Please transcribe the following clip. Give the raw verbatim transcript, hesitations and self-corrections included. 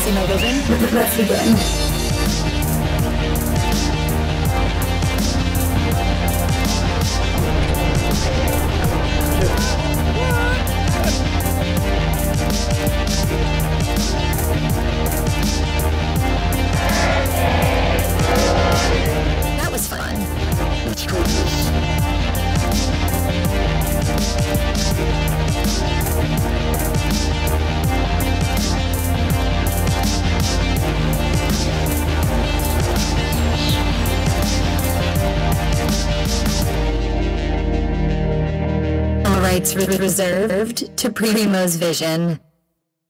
see my vision? Let's begin. That was fun. Let's try this. All rights reserved to P R one MOSVISION.